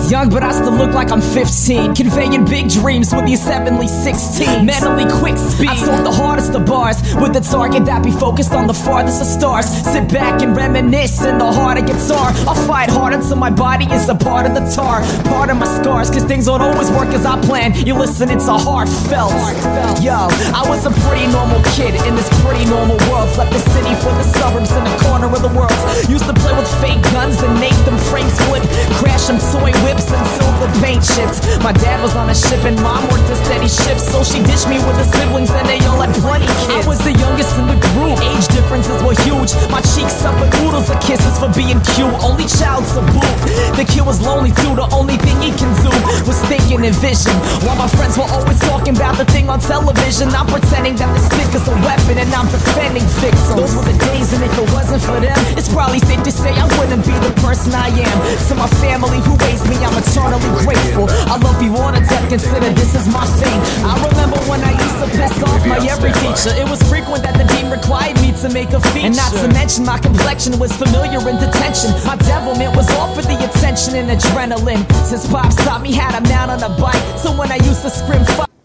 young, but I still look like I'm 15. Conveying big dreams with these heavenly 16. Mentally quick speed, I sold the hardest of bars, with a target that be focused on the farthest of stars. Sit back and reminisce in the heart of guitar. I'll fight hard until my body is a part of the tar. Part of my scars, cause things don't always work as I plan. You listen, it's a heartfelt. Yo, I was a pretty normal kid in this pretty normal world. Left the city for the suburbs in the corner of the world. Used to play with fake guns and make them frames flip. Crash them toy whips until the paint chipped. My dad was on a ship and mom worked a steady shift, so she ditched me with the siblings and they all had plenty kids. I was the youngest in the group, age differences were huge. My cheeks suffered oodles of kisses for being cute. Only child to boot. The kid was lonely too, the only thing he can do was thinking and vision. While my friends were always talking about the thing on television, I'm pretending that the stick is a weapon and I'm defending victims. Those were the days, and if it wasn't for them, it's probably safe to say I wouldn't be the person I am. To my family who raised me, I'm eternally grateful. I love you all to death, consider this is my fame. I remember when I used to piss off my every teacher. It was frequent that the dean required me to make a feature. And not to mention my complexion was familiar in detention. My devilment was all for the attention and adrenaline. Since Pops taught me how to mount on a bike, so when I used to scream fuck,